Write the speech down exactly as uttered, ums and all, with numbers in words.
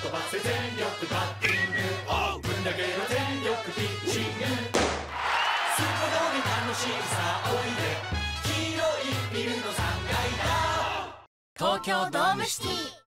飛ばせ全力バッティング、ぶん投げろ全力ピッチング、すこどり楽しいさおいで、広いビルのさんがいだ、東京ドームシティ。